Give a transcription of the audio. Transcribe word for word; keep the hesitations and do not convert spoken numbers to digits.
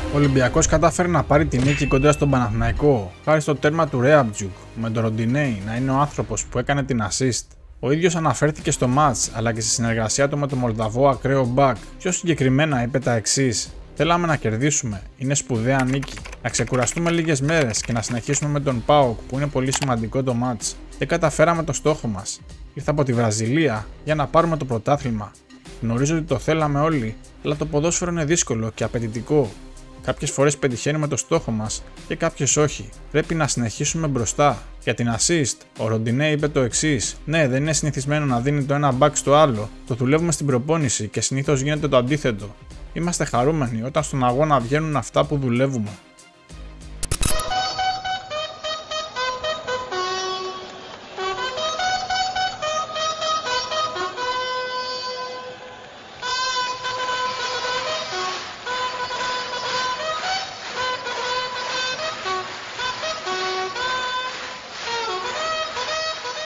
Ο Ολυμπιακός κατάφερε να πάρει τη νίκη κοντά στον Παναθηναϊκό χάρη στο τέρμα του Ρέαμπτζουκ, με τον Ροντινέι να είναι ο άνθρωπος που έκανε την assist. Ο ίδιος αναφέρθηκε στο match αλλά και στη συνεργασία του με τον Μολδαβό ακραίο Μπακ. Πιο συγκεκριμένα είπε τα εξής: θέλαμε να κερδίσουμε, είναι σπουδαία νίκη. Να ξεκουραστούμε λίγες μέρες και να συνεχίσουμε με τον ΠΑΟΚ που είναι πολύ σημαντικό το match. Δεν καταφέραμε το στόχο μας. Ήρθα από τη Βραζιλία για να πάρουμε το πρωτάθλημα. Γνωρίζω ότι το θέλαμε όλοι, αλλά το ποδόσφαιρο είναι δύσκολο και απαιτητικό. Κάποιες φορές πετυχαίνουμε το στόχο μας και κάποιες όχι. Πρέπει να συνεχίσουμε μπροστά. Για την assist, ο Ροντινέ είπε το εξής: ναι, δεν είναι συνηθισμένο να δίνει το ένα back στο άλλο. Το δουλεύουμε στην προπόνηση και συνήθως γίνεται το αντίθετο. Είμαστε χαρούμενοι όταν στον αγώνα βγαίνουν αυτά που δουλεύουμε.